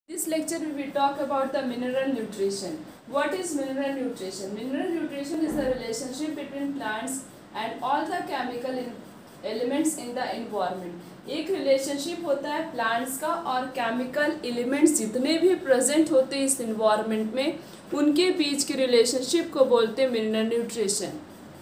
This lecture we will talk about the mineral nutrition. What is mineral nutrition? Mineral nutrition is the relationship between plants and all the chemical elements in the environment. एक relationship होता है plants का और chemical elements जितने भी present होते हैं इस इन्वायरमेंट में उनके बीच की रिलेशनशिप को बोलते हैं mineral nutrition.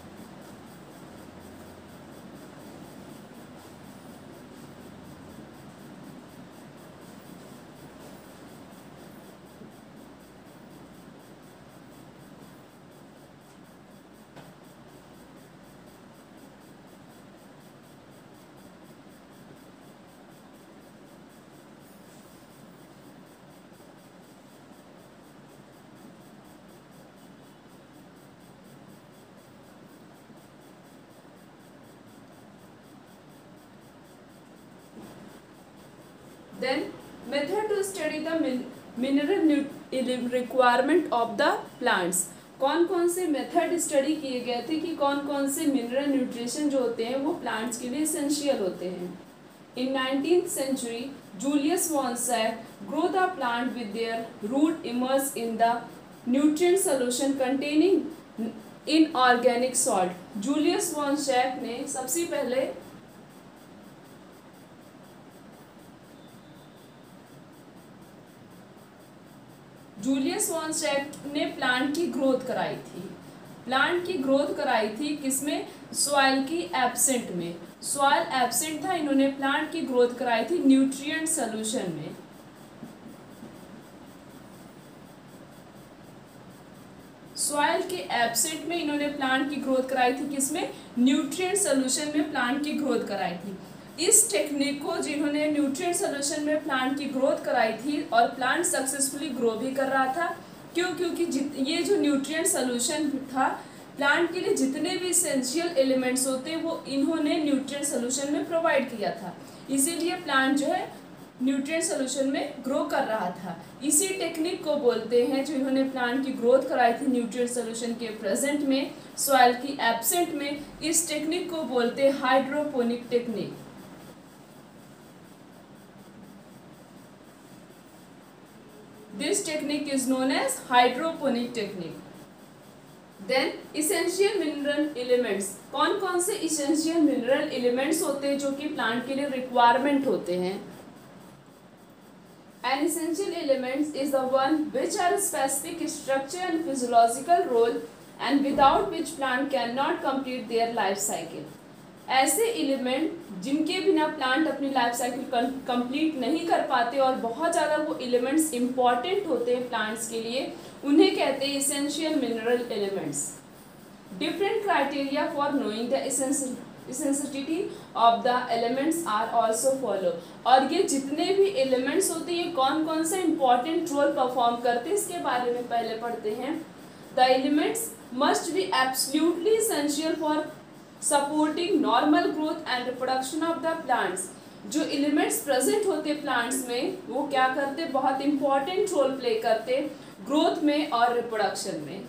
Then method to study the mineral requirement of the plants. कौन कौन से मेथड स्टडी किए गए थे कि कौन कौन से मिनरल न्यूट्रिशन जो होते हैं वो प्लांट्स के लिए एसेंशियल होते हैं. In 19th century, Julius von Sack grew the plant with their root immersed in the nutrient solution containing inorganic salt. Julius von Sack ने सबसे पहले जूलियस वॉन सैक ने प्लांट की ग्रोथ कराई थी. प्लांट की ग्रोथ कराई थी किसमें? सॉइल की एब्सेंट में. सॉइल एब्सेंट था, इन्होंने प्लांट की ग्रोथ कराई थी न्यूट्रिएंट सॉल्यूशन में. सॉइल के एब्सेंट में इन्होंने प्लांट की ग्रोथ कराई थी किसमें? न्यूट्रिएंट सॉल्यूशन में प्लांट की ग्रोथ कराई थी. इस टेक्निक को जिन्होंने न्यूट्रिएंट सॉल्यूशन में प्लांट की ग्रोथ कराई थी और प्लांट सक्सेसफुली ग्रो भी कर रहा था. क्यों? क्योंकि ये जो न्यूट्रिएंट सॉल्यूशन था प्लांट के लिए जितने भी एसेंशियल एलिमेंट्स होते हैं वो इन्होंने न्यूट्रिएंट सॉल्यूशन में प्रोवाइड किया था. इसीलिए प्लांट जो है न्यूट्रिएंट सॉल्यूशन में ग्रो कर रहा था. इसी टेक्निक को बोलते हैं जो इन्होंने प्लांट की ग्रोथ कराई थी न्यूट्रिएंट सॉल्यूशन के प्रेजेंट में, सॉइल की एब्सेंट में. इस टेक्निक को बोलते हैं hydroponic technique. This technique is known as hydroponic technique. Then essential mineral elements. कौन कौन से essential mineral elements होते हैं जो कि प्लांट के लिए requirement होते हैं? An essential element is the one which are specific structure and physiological role and without which plant cannot complete their life cycle. ऐसे एलिमेंट जिनके बिना प्लांट अपनी लाइफ साइकिल कंप्लीट नहीं कर पाते और बहुत ज़्यादा वो एलिमेंट्स इम्पॉर्टेंट होते हैं प्लांट्स के लिए, उन्हें कहते हैं essential mineral elements. Different criteria for knowing the essentiality of the elements are also follow. और ये जितने भी एलिमेंट्स होते हैं कौन कौन सा इम्पॉर्टेंट रोल परफॉर्म करते हैं इसके बारे में पहले पढ़ते हैं. The elements must be absolutely essential for supporting normal growth and reproduction of the plants. जो एलिमेंट्स प्रेजेंट होते प्लांट्स में वो क्या करते? बहुत इंपॉर्टेंट रोल प्ले करते ग्रोथ में और रिप्रोडक्शन में.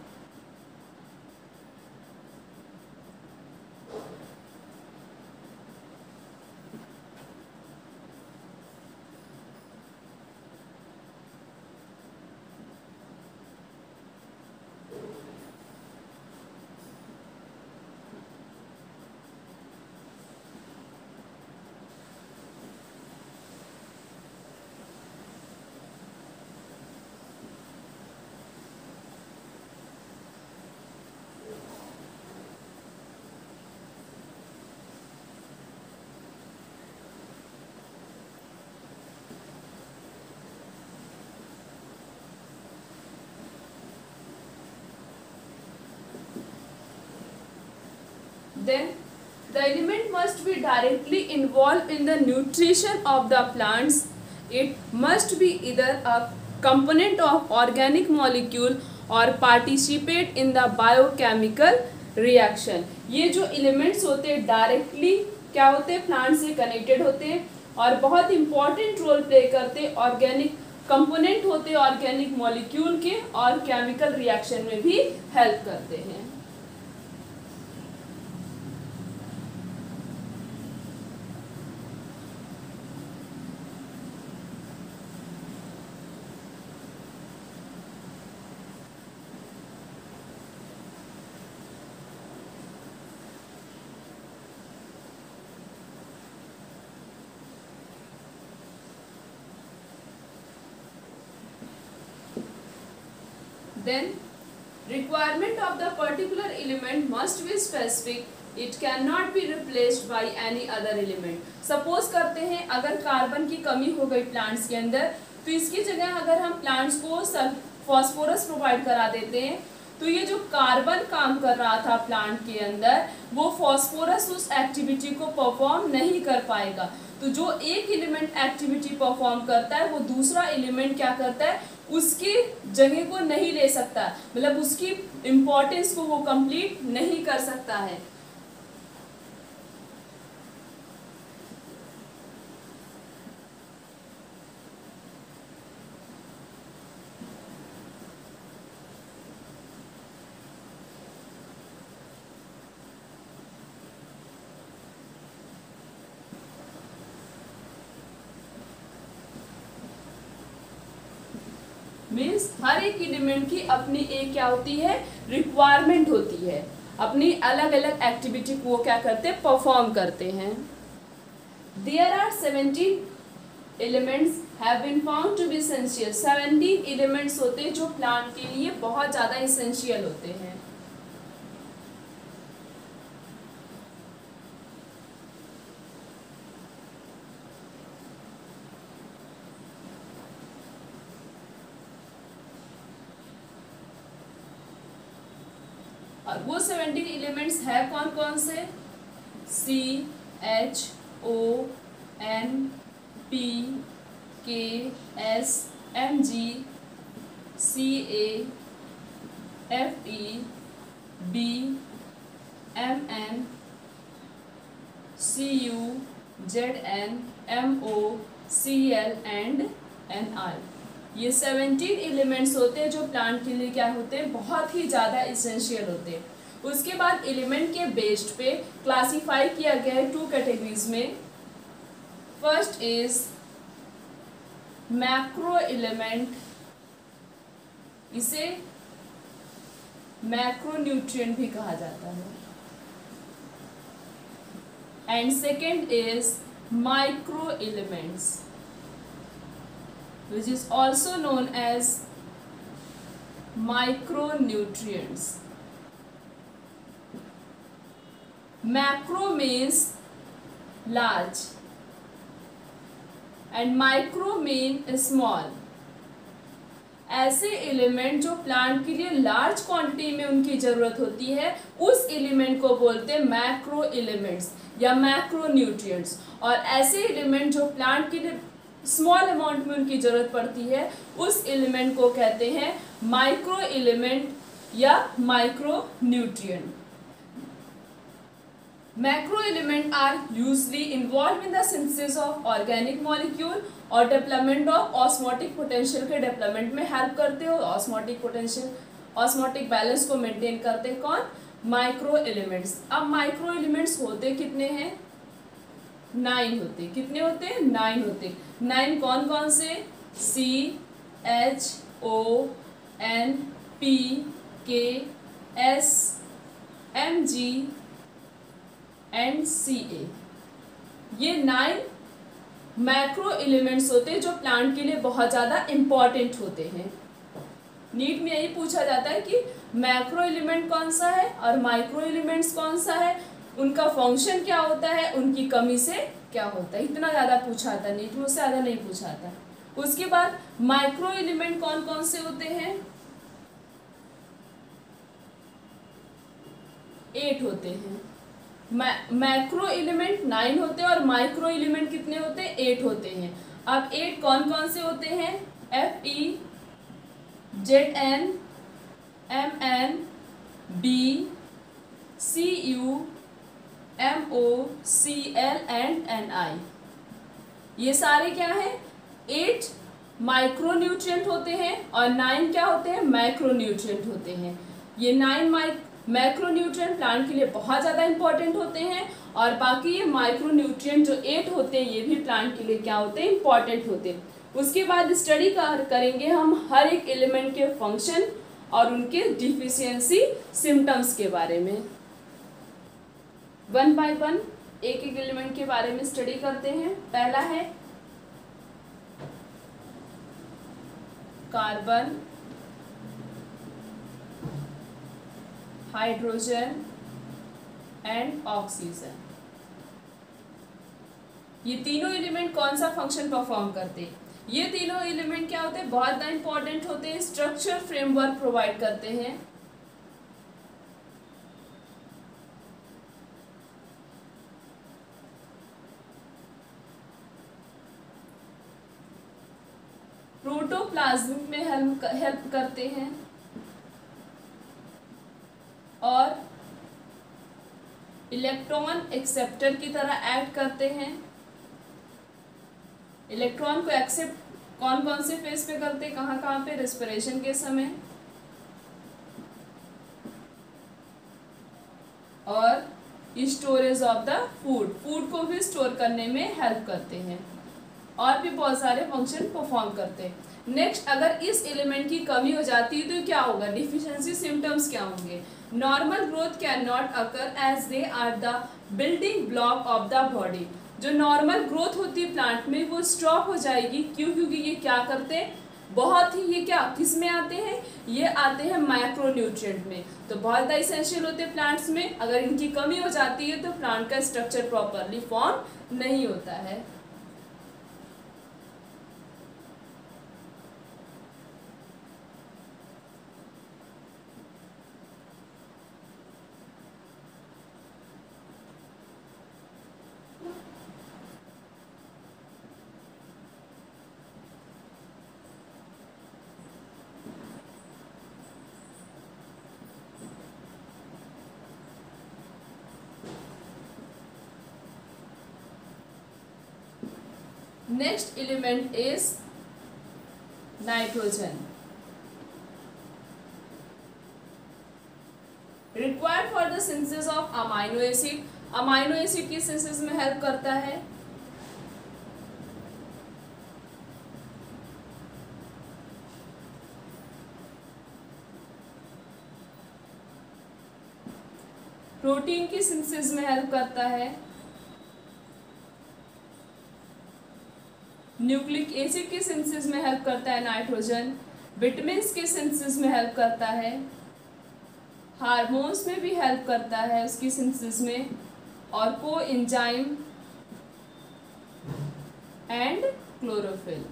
Then the element must be directly involved in the nutrition of the plants. It must be either a component of organic molecule or participate in the biochemical reaction. ये जो elements होते हैं directly क्या होते हैं? Plant से connected होते हैं और बहुत इंपॉर्टेंट रोल प्ले करते हैं. ऑर्गेनिक कंपोनेंट होते हैं ऑर्गेनिक मॉलिक्यूल के और केमिकल रिएक्शन में भी हेल्प करते हैं. Then requirement of the particular element must be specific. It cannot be replaced by any other element. Suppose करते हैं अगर कार्बन की कमी हो गई प्लांट्स के अंदर, तो इसकी जगह अगर हम प्लांट्स को फॉस्फोरस प्रोवाइड करा देते हैं, तो ये जो कार्बन काम कर रहा था प्लांट के अंदर, वो फॉस्फोरस उस एक्टिविटी को परफॉर्म नहीं कर पाएगा। तो जो एक एलिमेंट एक्टिविटी परफॉर्म करता है, वो दूसरा एलिमेंट क्या करता है, उसकी जगह को नहीं ले सकता, मतलब उसकी इम्पोर्टेंस को वो कंप्लीट नहीं कर सकता है। मीन्स हर एक एलिमेंट की अपनी एक क्या होती है, रिक्वायरमेंट होती है, अपनी अलग अलग एक्टिविटी को वो क्या करते हैं, परफॉर्म करते हैं। There are 17 elements have been found to be essential. 17 elements होते हैं जो प्लांट के लिए बहुत ज़्यादा एसेंशियल होते हैं। और वो 17 एलिमेंट्स है कौन कौन से, CHON P K S Mg Ca Fe B Mn Cu Zn Mo Cl and Ni। ये 17 एलिमेंट्स होते हैं जो प्लांट के लिए क्या होते हैं, बहुत ही ज़्यादा इसेंशियल होते हैं। उसके बाद एलिमेंट के बेस्ड पे क्लासीफाई किया गया है 2 कैटेगरीज में। फर्स्ट इज मैक्रो एलिमेंट, इसे मैक्रोन्यूट्रिएंट भी कहा जाता है। And second is micro elements, which is also known as micronutrients. Macro means large and micro means small. ऐसे एलिमेंट जो प्लांट के लिए लार्ज क्वांटिटी में उनकी ज़रूरत होती है, उस एलिमेंट को बोलते हैं मैक्रो एलिमेंट्स या मैक्रोन्यूट्रिएंट्स। और ऐसे एलिमेंट जो प्लांट के लिए स्मॉल अमाउंट में उनकी ज़रूरत पड़ती है, उस एलिमेंट को कहते हैं माइक्रो एलिमेंट या micro nutrient. Macro element are usually involve in the synthesis of organic molecule और डेवलपमेंट ऑफ ऑस्मोटिक पोटेंशियल के डेवलपमेंट में हेल्प करते हो। ऑस्मोटिक पोटेंशियल, ऑस्मोटिक बैलेंस को मेंटेन करते हैं कौन, माइक्रो एलिमेंट्स। अब माइक्रो एलिमेंट्स होते कितने हैं, 9 होते। कितने होते हैं, 9 होते। 9 कौन कौन से, CHON P K S Mg and Ca। ये 9 मैक्रो एलिमेंट्स होते हैं जो प्लांट के लिए बहुत ज़्यादा इम्पॉर्टेंट होते हैं। नीट में यही पूछा जाता है कि मैक्रो एलिमेंट कौन सा है और माइक्रो एलिमेंट्स कौन सा है, उनका फंक्शन क्या होता है, उनकी कमी से क्या होता है। इतना ज़्यादा पूछा था नीट में, उससे ज़्यादा नहीं पूछा था। उसके बाद माइक्रो एलिमेंट कौन कौन से होते हैं, 8 होते हैं। मैक्रो एलिमेंट 9 होते हैं और माइक्रो एलिमेंट कितने होते हैं, 8 होते हैं। अब 8 कौन कौन से होते हैं, Fe Zn Mn B Cu Mo Cl and Ni। ये सारे क्या है, 8 माइक्रोन्यूट्रिएंट होते हैं और 9 क्या होते हैं, मैक्रोन्यूट्रिएंट होते हैं। ये 9 मैक्रोन्यूट्रिएंट प्लांट के लिए बहुत ज़्यादा इंपॉर्टेंट होते हैं और बाकी ये माइक्रोन्यूट्रिएंट जो 8 होते हैं, ये भी प्लांट के लिए क्या होते हैं, इंपॉर्टेंट होते हैं। उसके बाद स्टडी करेंगे हम हर एक एलिमेंट के फंक्शन और उनके डिफिशियंसी सिम्टम्स के बारे में। 1 बाय 1 एक एक एलिमेंट के बारे में स्टडी करते हैं। पहला है कार्बन, हाइड्रोजन एंड ऑक्सीजन। ये तीनों एलिमेंट कौन सा फंक्शन परफॉर्म करते हैं? ये तीनों एलिमेंट क्या होते हैं? बहुत इंपॉर्टेंट होते हैं, स्ट्रक्चर फ्रेमवर्क प्रोवाइड करते हैं। प्रोटोप्लाज्म में हेल्प करते हैं और इलेक्ट्रॉन एक्सेप्टर की तरह एक्ट करते हैं। इलेक्ट्रॉन को एक्सेप्ट कौन कौन से फेज पे करते हैं, कहाँ कहाँ पे? रेस्पिरेशन के समय, और स्टोरेज ऑफ द फूड को भी स्टोर करने में हेल्प करते हैं, और भी बहुत सारे फंक्शन परफॉर्म करते हैं। नेक्स्ट, अगर इस एलिमेंट की कमी हो जाती है तो क्या होगा? डिफिशियंसी सिम्टम्स क्या होंगे? Normal growth can not occur as they are the building block of the body. जो नॉर्मल ग्रोथ होती है प्लांट में वो स्टॉप हो जाएगी। क्यों? क्योंकि ये क्या करते हैं? बहुत ही, ये क्या किस में आते हैं? ये आते हैं माइक्रोन्यूट्रिएंट में। तो बहुत एसेंशियल होते हैं प्लांट्स में। अगर इनकी कमी हो जाती है तो प्लांट का स्ट्रक्चर प्रॉपरली फॉर्म नहीं होता है। Next element is nitrogen. Required for the synthesis of amino acid. Amino acid की सिंथेसिस में हेल्प करता है। प्रोटीन की सिंथेसिस में हेल्प करता है। न्यूक्लिक एसिड की सिंथेसिस में हेल्प करता है नाइट्रोजन। विटामिन्स की सिंथेसिस में हेल्प करता है। हार्मोन्स में भी हेल्प करता है उसकी सिंथेसिस में, और को एंजाइम एंड क्लोरोफिल।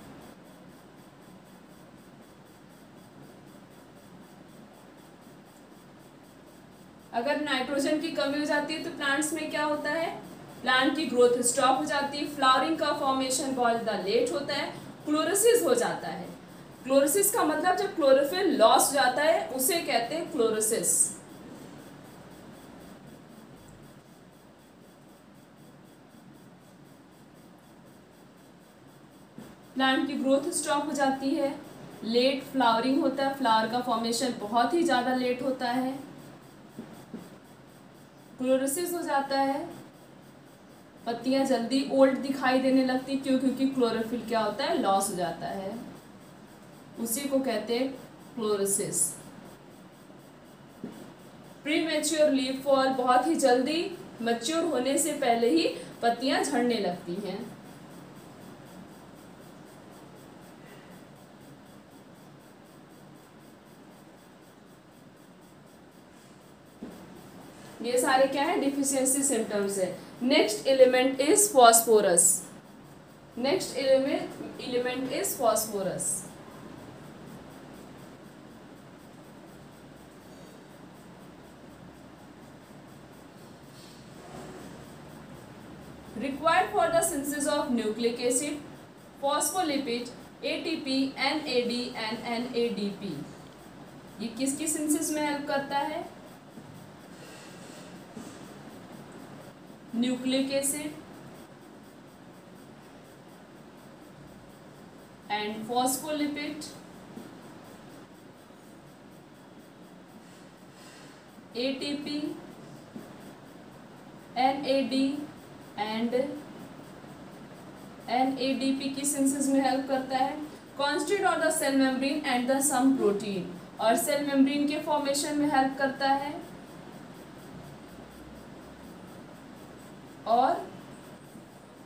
अगर नाइट्रोजन की कमी हो जाती है तो प्लांट्स में क्या होता है? प्लांट की ग्रोथ स्टॉप हो जाती है, फ्लावरिंग का फॉर्मेशन बहुत ज़्यादा लेट होता है, क्लोरोसिस हो जाता है। क्लोरोसिस का मतलब जब क्लोरोफिल लॉस हो जाता है उसे कहते हैं क्लोरोसिस। प्लांट की ग्रोथ स्टॉप हो जाती है, लेट फ्लावरिंग होता है, फ्लावर का फॉर्मेशन बहुत ही ज़्यादा लेट होता है, क्लोरोसिस हो जाता है, पत्तियां जल्दी ओल्ड दिखाई देने लगती। क्यों? क्योंकि क्लोरोफिल क्या होता है? लॉस हो जाता है, उसी को कहते हैं क्लोरोसिस। प्रीमेच्योर लीफ फॉल, बहुत ही जल्दी मैच्योर होने से पहले ही पत्तियां झड़ने लगती हैं। ये सारे क्या है? डिफिशियंसी सिम्टम्स है। Next element is phosphorus. Next element is phosphorus. required for the synthesis of nucleic acid, phospholipid, ATP, NAD and NADP। ये किसकी सिंथेसिस में हेल्प करता है? Nucleic acid and phospholipid, ATP, NAD and NADP की synthesis में help करता है। Constituent of the cell membrane and the some protein, और सेल मेम्ब्रेन के फॉर्मेशन में हेल्प करता है, और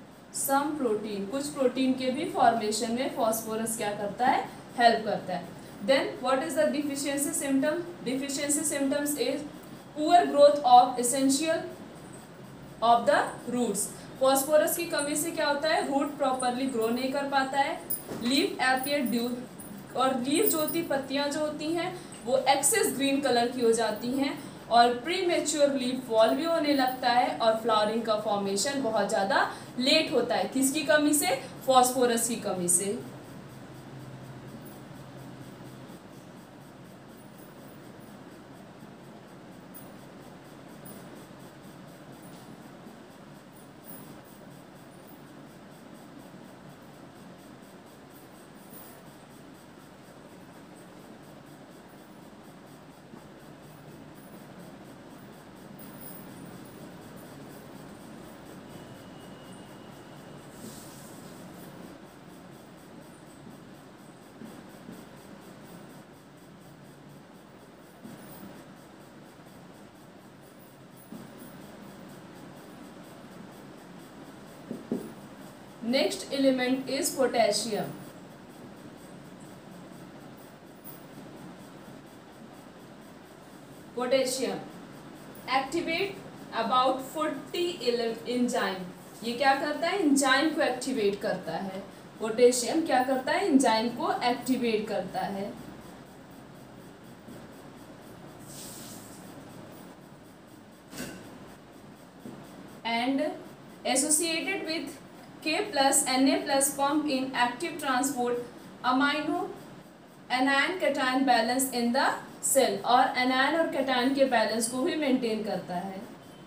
सम प्रोटीन, कुछ प्रोटीन के भी फॉर्मेशन में फॉस्फोरस क्या करता है? हेल्प करता है। Then what is the deficiency symptom? Deficiency symptoms is poor growth of essential of the roots. Phosphorus की कमी से क्या होता है, रूट प्रॉपरली ग्रो नहीं कर पाता है. लीफ एपियर ड्यू, और लीफ जो होती, पत्तियां जो होती हैं वो एक्सेस ग्रीन कलर की हो जाती हैं, और प्री मेच्योर लीफ फॉल भी होने लगता है, और फ्लावरिंग का फॉर्मेशन बहुत ज़्यादा लेट होता है. किसकी कमी से? फॉस्फोरस की कमी से. Next element is potassium. Potassium activate about 40 enzyme. ये क्या करता है? एंजाइम को एक्टिवेट करता है. पोटेशियम क्या करता है? एंजाइम को एक्टिवेट करता है. And associated with K plus Na plus pump in active transport amino anion cation balance in the cell. और anion और cation के बैलेंस को भी मेंटेन करता है.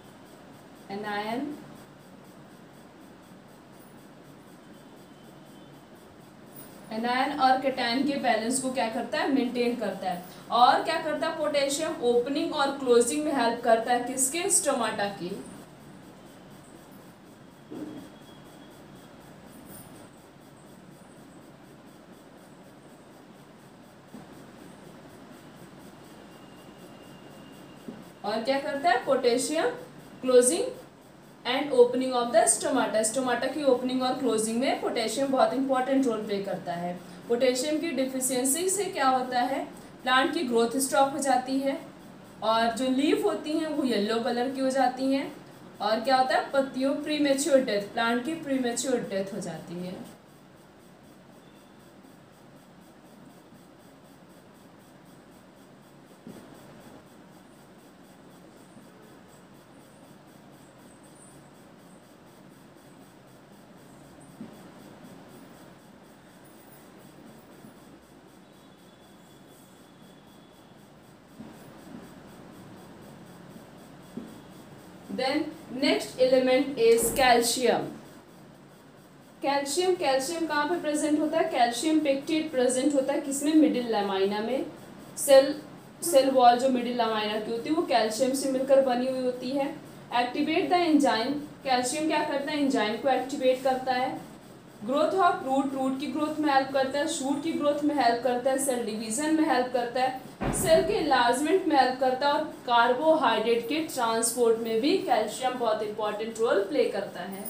एनायन और कैटायन के बैलेंस को क्या करता है? मेंटेन करता है. और क्या करता है पोटेशियम? ओपनिंग और क्लोजिंग में हेल्प करता है. किसके? स्टोमाटा की. और क्या करता है potassium? Closing and opening of the stomata. Stomata की ओपनिंग और क्लोजिंग में पोटेशियम बहुत इंपॉर्टेंट रोल प्ले करता है. पोटेशियम की डिफिशियंसी से क्या होता है? प्लांट की ग्रोथ स्टॉप हो जाती है, और जो लीफ होती हैं वो येलो कलर की हो जाती हैं, और क्या होता है? पत्तियों प्रीमेच्योर डेथ, प्लांट की प्रीमेच्योर डेथ हो जाती है. Then next element is calcium. Calcium कहाँ पे प्रेजेंट होता है? कैल्शियम पेक्टेट प्रेजेंट होता है किसमें? मिडिल लैमाइना में. सेल वॉल जो मिडिल लैमाइना की होती है वो कैल्शियम से मिलकर बनी हुई होती है. Activate the enzyme. कैल्शियम क्या करता है? एंजाइम को एक्टिवेट करता है. ग्रोथ ऑफ रूट की ग्रोथ में हेल्प करता है. शूट की ग्रोथ में हेल्प करता है. सेल डिवीजन में हेल्प करता है. सेल के इनलार्जमेंट में हेल्प करता है. और कार्बोहाइड्रेट के ट्रांसपोर्ट में भी कैल्शियम बहुत इंपॉर्टेंट रोल प्ले करता है.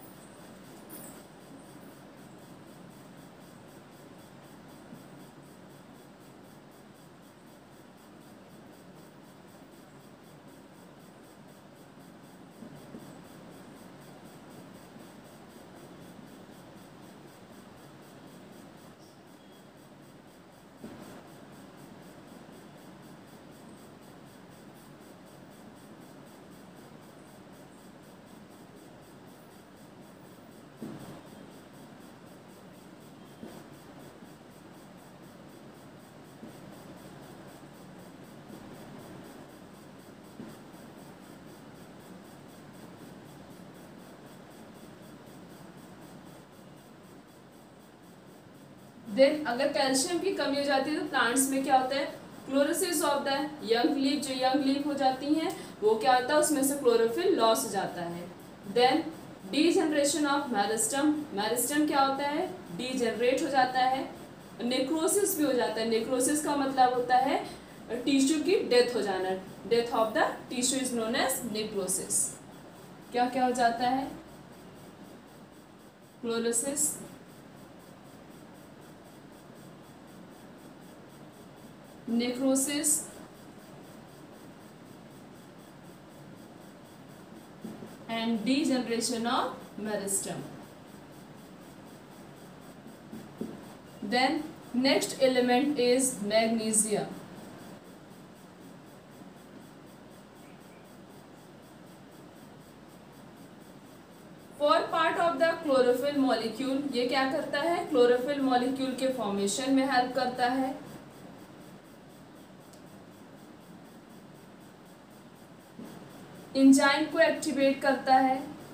देन अगर कैल्शियम की कमी हो जाती है तो प्लांट्स में क्या होता है? Chlorosis of the young leaf. जो यंग लीफ हो जाती हैं वो क्या होता है? उसमें से क्लोरोफिल लॉस हो जाता है. Then degeneration of meristem. Meristem क्या होता है? डीजनरेट हो जाता है. नेक्रोसिस भी हो जाता है. नेक्रोसिस का मतलब होता है टिश्यू की डेथ हो जाना. Death of the tissue is known as necrosis. क्या क्या हो जाता है? Chlorosis, necrosis and degeneration of meristem. Then next element is magnesium. For part of the chlorophyll molecule, ये क्या करता है, क्लोरोफिल मॉलिक्यूल के फॉर्मेशन में हेल्प करता है। एंजाइम को एक्टिवेट करता है।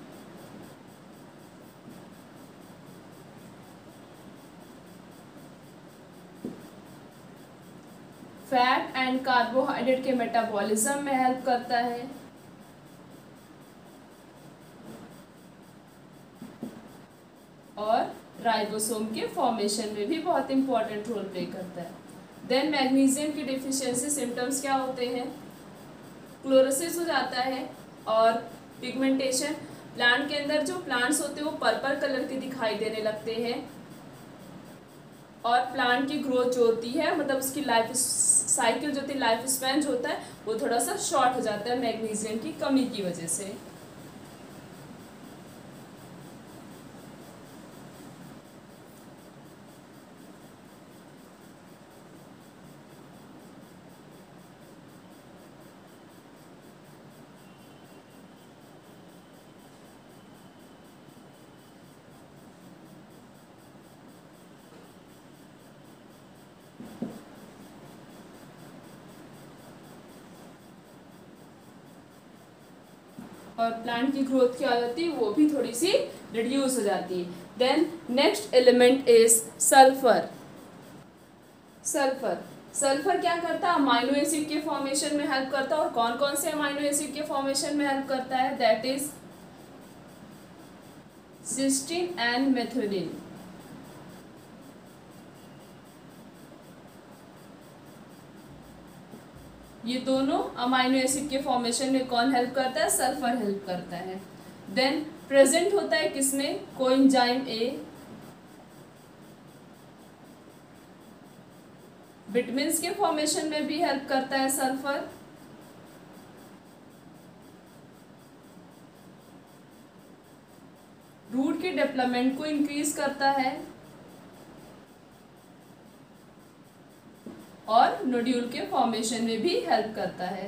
फैट एंड कार्बोहाइड्रेट के मेटाबॉलिज्म में हेल्प करता है। और राइबोसोम के फॉर्मेशन में भी बहुत इंपॉर्टेंट रोल प्ले करता है। देन मैग्नीशियम की डिफिशियंसी सिम्टम्स क्या होते हैं, क्लोरोसिस हो जाता है और पिगमेंटेशन। प्लांट के अंदर जो प्लांट्स होते हैं वो पर्पल कलर के दिखाई देने लगते हैं और प्लांट की ग्रोथ जो होती है, मतलब उसकी लाइफ साइकिल जो होती है, लाइफ स्पैन जो होता है वो थोड़ा सा शॉर्ट हो जाता है मैग्नीशियम की कमी की वजह से। और प्लांट की ग्रोथ क्या हो जाती है, वो भी थोड़ी सी रिड्यूस हो जाती है। Then next element is sulphur. Sulphur sulphur क्या करता है, अमाइनो एसिड के फॉर्मेशन में हेल्प करता है। और कौन कौन से अमाइनो एसिड के फॉर्मेशन में हेल्प करता है, that is cysteine and methionine. ये दोनों अमाइनो एसिड के फॉर्मेशन में कौन हेल्प करता है, सल्फर हेल्प करता है। देन प्रेजेंट होता है किसमें, कोएंजाइम ए। विटामिन्स के फॉर्मेशन में भी हेल्प करता है सल्फर। रूट के डेवलपमेंट को इंक्रीज करता है और नोड्यूल के फॉर्मेशन में भी हेल्प करता है।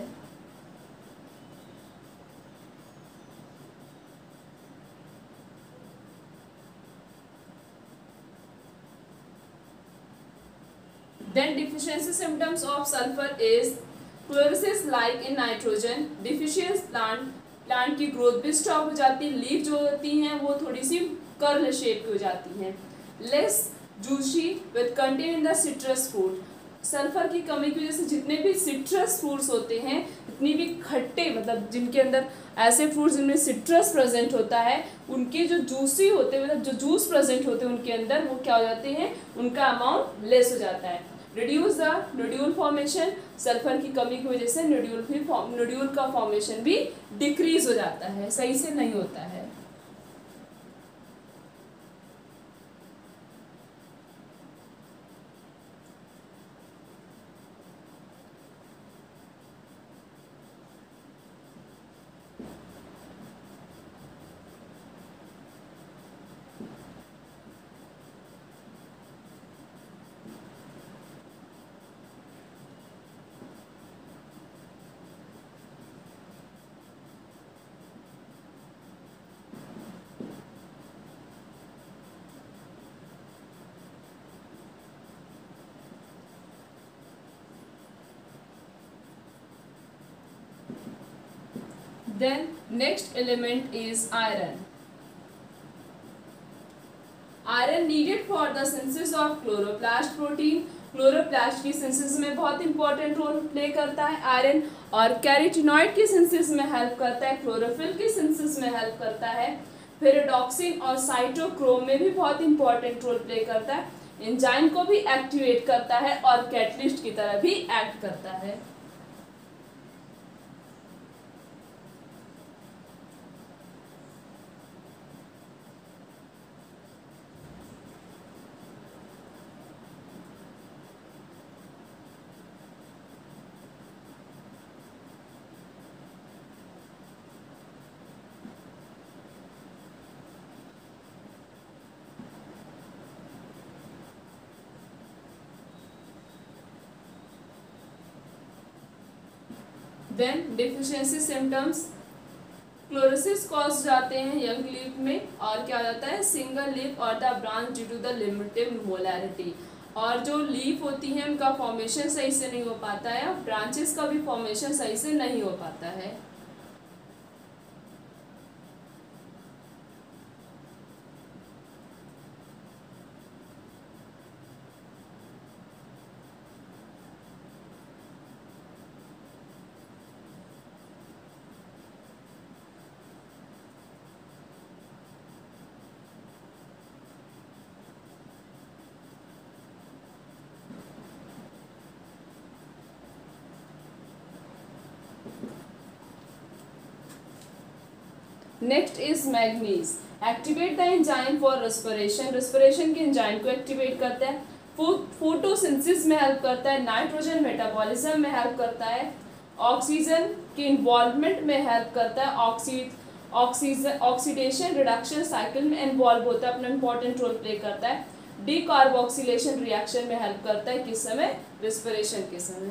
Then deficiency symptoms of sulfur is chlorosis like in nitrogen, deficient plant की ग्रोथ भी स्टॉप हो जाती है। लीफ जो होती हैं वो थोड़ी सी कर्ल शेप की हो जाती हैं। Less juicy with content in the citrus fruit, sulphur की कमी की वजह से जितने भी सिट्रस फ्रूट्स होते हैं, इतनी भी खट्टे, मतलब जिनके अंदर ऐसे फ्रूट्स जिनमें सिट्रस प्रेजेंट होता है, उनके जो जूसी होते हैं, मतलब जो जूस प्रेजेंट होते हैं उनके अंदर, वो क्या हो जाते हैं, उनका अमाउंट लेस हो जाता है। Reduce the nodule formation, sulphur की कमी की वजह से नोड्यूल का फॉर्मेशन भी डिक्रीज हो जाता है, सही से नहीं होता है। Then next element is iron. Iron needed for the synthesis of chloroplast protein. Chloroplast की सिंथेसिस में बहुत इंपॉर्टेंट रोल प्ले करता है आयरन, और कैरोटीनॉइड की सिंथेसिस में हेल्प करता है, क्लोरोफिल की सिंथेसिस में हेल्प करता है, पेरिडॉक्सिन और साइटोक्रोम में भी बहुत इंपॉर्टेंट रोल प्ले करता है, एंजाइम को भी एक्टिवेट करता है और कैटलिस्ट की तरह भी एक्ट करता है। Then deficiency symptoms, chlorosis cause जाते हैं यंग लीफ में, और क्या हो जाता है सिंगल लीफ और the branch due to the limited molarity, और जो लीफ होती है उनका फॉर्मेशन सही से नहीं हो पाता है, ब्रांचेस का भी फॉर्मेशन सही से नहीं हो पाता है। Next is manganese, activate the enzyme for respiration, respiration के एंजाइम को एक्टिवेट करता है, फोटोसिंथेसिस में हेल्प करता है, नाइट्रोजन मेटाबॉलिज्म में हेल्प करता है, ऑक्सीजन के इन्वॉल्वमेंट में हेल्प करता है, ऑक्सीडेशन रिडक्शन साइकिल में इन्वॉल्व होता है, अपना इंपॉर्टेंट रोल प्ले करता है, डीकार्बोक्सिलेशन रिएक्शन में हेल्प करता है, किस समय रेस्पिरेशन के समय।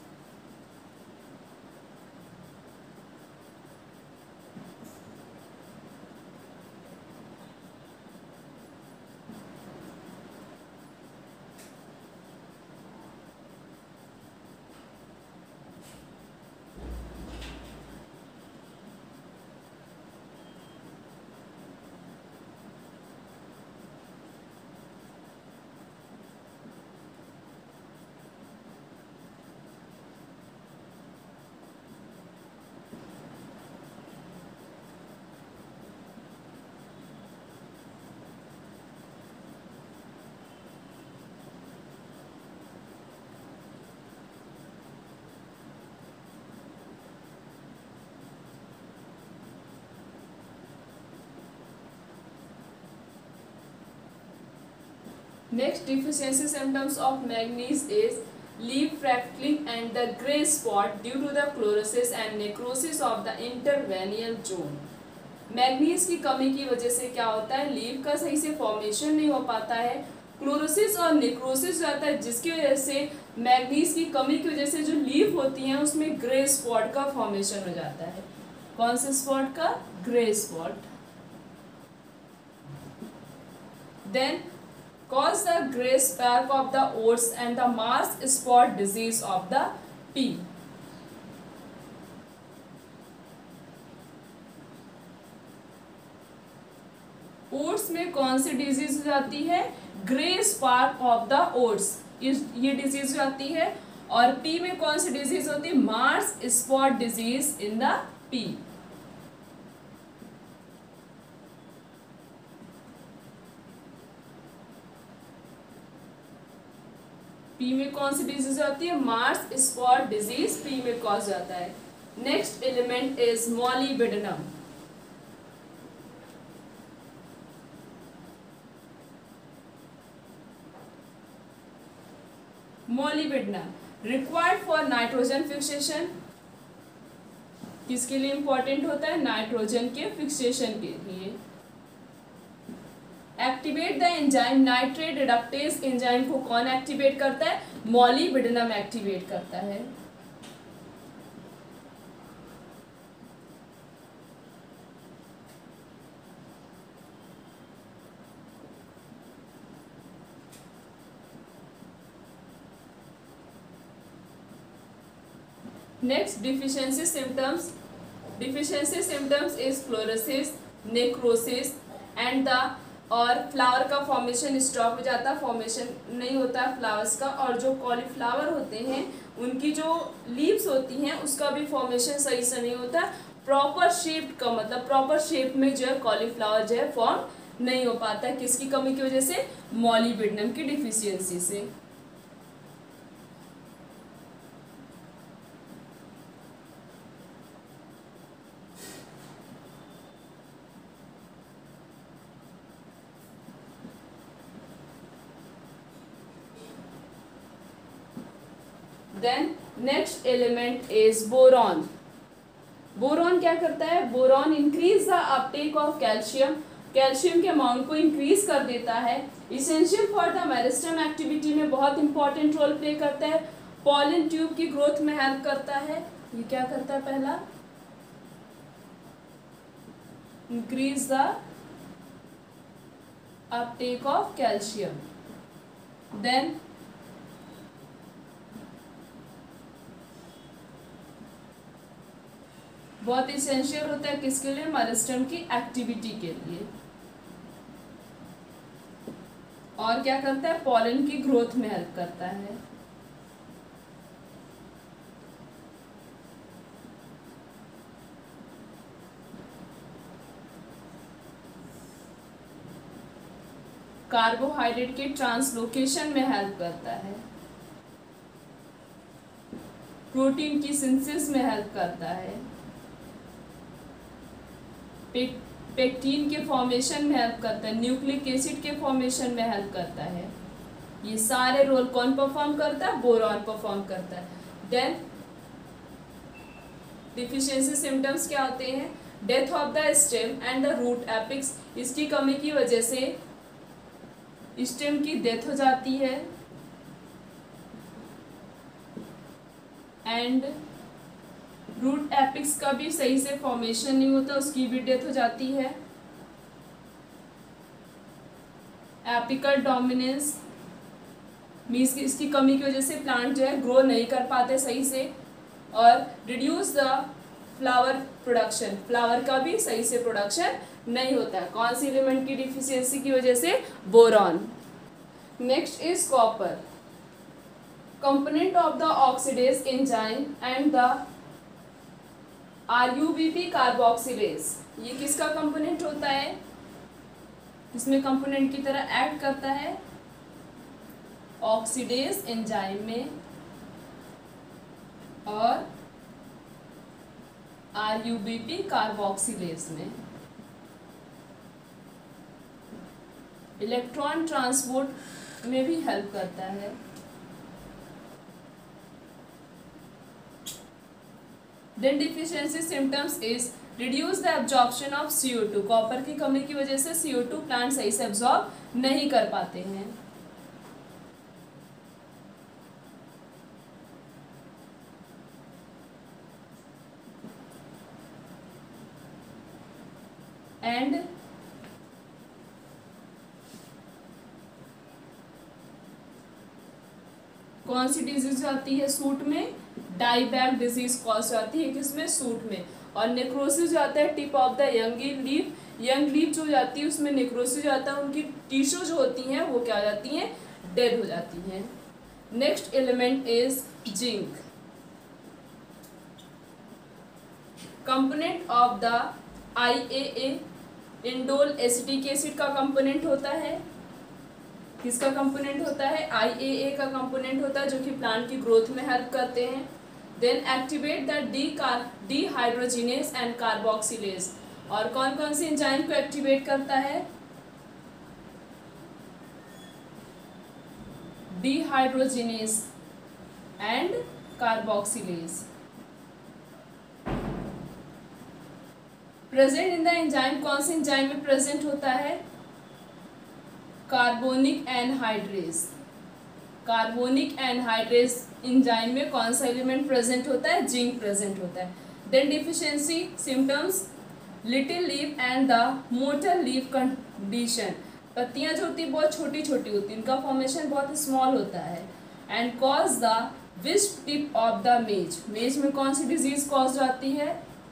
Next deficiency symptoms of manganese is leaf crackling and the grey spot due to the chlorosis and necrosis of the intervenial zone. Manganese की कमी की वजह से क्या होता है, लीफ का सही से फॉर्मेशन नहीं हो पाता है, क्लोरोसिस और नेक्रोसिस जाता है, जिसकी वजह से मैग्नीज की कमी की वजह से जो लीफ होती हैं उसमें ग्रे स्पॉट का फॉर्मेशन हो जाता है। कौन से स्पॉट का? Grey spot. Then cause the grey spark of the oats and the marsh spot disease of the pea. Oats में कौन सी डिजीज हो जाती है? Grey spark of the oats, ये डिजीज हो जाती है। और पी में कौन सी डिजीज होती है? Marsh spot disease in the pea. Pea में कौन सी डिजीज होती है? मार्स स्पॉट डिजीज पी में कॉज जाता है। Next element is molybdenum. Molybdenum required for nitrogen fixation, किसके लिए इंपॉर्टेंट होता है? नाइट्रोजन के फिक्सेशन के लिए। Activate the enzyme nitrate reductase, enzyme को कौन एक्टिवेट करता है? मॉलीबिडेनम एक्टिवेट करता है। Next deficiency symptoms. Deficiency symptoms is chlorosis, necrosis and the, और फ्लावर का फॉर्मेशन स्टॉप हो जाता है, फॉर्मेशन नहीं होता है फ्लावर्स का। और जो कॉलीफ्लावर होते हैं उनकी जो लीव्स होती हैं उसका भी फॉर्मेशन सही से नहीं होता। प्रॉपर शेप का मतलब प्रॉपर शेप में जो है कॉलीफ्लावर जो है फॉर्म नहीं हो पाता है, किसकी कमी की वजह से? मॉलीबिडेनम की डिफिशियंसी से। Then next element is boron. Boron क्या करता है? Boron increase the uptake of calcium, calcium के अमाउंट को इंक्रीज कर देता है। Essential for the meristem activity में बहुत इंपॉर्टेंट रोल प्ले करता है। पॉलन ट्यूब की ग्रोथ में हेल्प करता है। ये क्या करता है? पहला, increase the uptake of calcium. Then बहुत इसेंशियल होता है किसके लिए? मेरिस्टेम की एक्टिविटी के लिए। और क्या करता है? पॉलन की ग्रोथ में हेल्प करता है। कार्बोहाइड्रेट के ट्रांसलोकेशन में हेल्प करता है। प्रोटीन की सिंथेसिस में हेल्प करता है। पेक्टिन के फॉर्मेशन में हेल्प करता है। न्यूक्लिक एसिड के फॉर्मेशन में हेल्प करता है। ये सारे रोल कौन परफॉर्म करता है? बोरॉन परफॉर्म करता है। देन डिफिशियंसी सिम्टम्स क्या होते हैं? Death of the stem and the root apex. इसकी कमी की वजह से स्टेम की डेथ हो जाती है एंड रूट एपिक्स का भी सही से फॉर्मेशन नहीं होता, उसकी भी डेथ हो जाती है। एपिकल डोमिनेंस मीन्स इसकी कमी की वजह से प्लांट जो है ग्रो नहीं कर पाते सही से। और reduce the flower production, flower का भी सही से प्रोडक्शन नहीं होता है। कौन सी एलिमेंट की डिफिशियंसी की वजह से? Boron. Next is copper, component of the oxidase enzyme and the RUBP carboxylase. ये किसका कंपोनेंट होता है? इसमें कंपोनेंट की तरह ऐड करता है ऑक्सीडेज एंजाइम में और RUBP कार्बोक्सिलेज में। इलेक्ट्रॉन ट्रांसपोर्ट में भी हेल्प करता है। Then deficiency symptoms is reduce the absorption of CO2। Copper की कमी की वजह से CO2 प्लांट सही से एब्जॉर्ब नहीं कर पाते हैं। एंड कौन सी डिजीज आती है सूट में? डाईबैक डिजीज कॉज आती है किसमें? सूट में। और नेक्रोसिस जो आता है tip of the young leaf, young leaf जो जाती है उसमें नेक्रोसिस जो आता है, उनकी टिश्यू जो होती हैं वो क्या हो जाती हैं? डेड हो जाती हैं। Next element is zinc, component of the IAA, indole acetic acid का कंपोनेंट होता है। किसका कंपोनेंट होता है? IAA का कंपोनेंट होता है, जो कि प्लांट की ग्रोथ में हेल्प करते हैं। Then activate the dehydrogenase and carboxylase. और कौन कौन सी एंजाइम को एक्टिवेट करता है? Dehydrogenase and carboxylase. Present in the enzyme, कौन से एंजाइम में प्रेजेंट होता है? Carbonic anhydrase. Carbonic anhydrase enzyme में कौन सा एलिमेंट प्रेजेंट होता है? जिंक प्रेजेंट होता है। Then deficiency symptoms, little leaf and the mottle leaf condition. पत्तियां जो होती है बहुत छोटी छोटी होती है, इनका फॉर्मेशन बहुत स्मॉल होता है। And cause the wisp tip of the maize. Maize में कौन सी डिजीज कॉज आती है?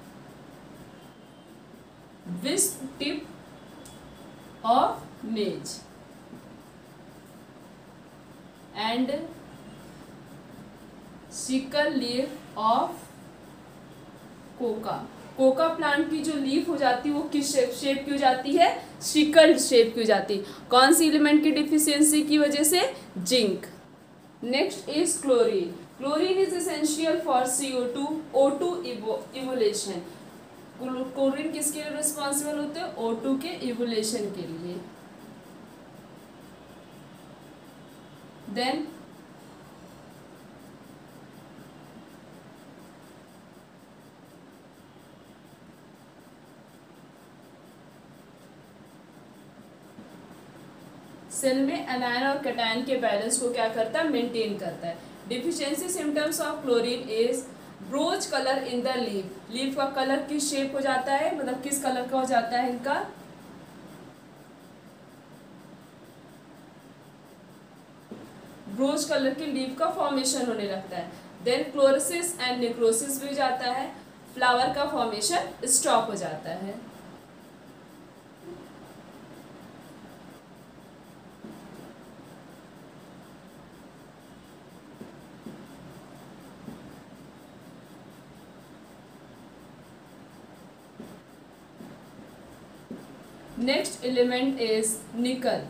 Wisp tip of maize. And sickle leaf of cocoa. Cocoa plant की जो लीफ हो जाती है वो किस शेप की हो जाती है? सिकल शेप की हो जाती है। कौन सी एलिमेंट की डिफिशियंसी की वजह से? Zinc. Next is chlorine. Chlorine is essential for CO2 O2 evolution. Chlorine किसके लिए रिस्पॉन्सिबल होते हैं? O2 के इवोल्यूशन के लिए। देन सेल में एनायन और कैटायन के बैलेंस को क्या करता है? मेंटेन करता है। Deficiency symptoms of chlorine is bronze colour in the leaf, leaf का कलर किस शेप हो जाता है, मतलब किस कलर का हो जाता है इनका, ब्रोज कलर की लीफ का फॉर्मेशन होने लगता है। देन क्लोरोसिस एंड नेक्रोसिस भी हो जाता है, फ्लावर का फॉर्मेशन स्टॉप हो जाता है। Next element is nickel.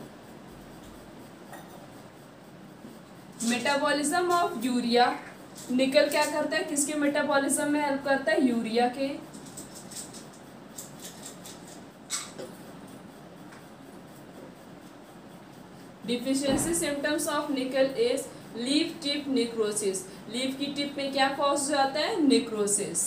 Metabolism of urea, nickel क्या करता है, किसके मेटाबॉलिज्म में हेल्प करता है, यूरिया के। Deficiency symptoms of nickel is leaf tip necrosis, leaf की टिप में क्या कॉज हो जाता है, नेक्रोसिस।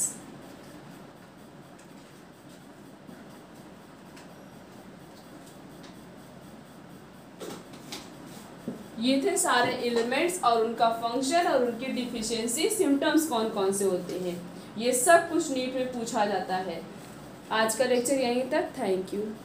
ये थे सारे एलिमेंट्स और उनका फंक्शन और उनकी डिफिशियंसी सिम्टम्स कौन कौन से होते हैं, ये सब कुछ नीट में पूछा जाता है। आज का लेक्चर यहीं तक, थैंक यू।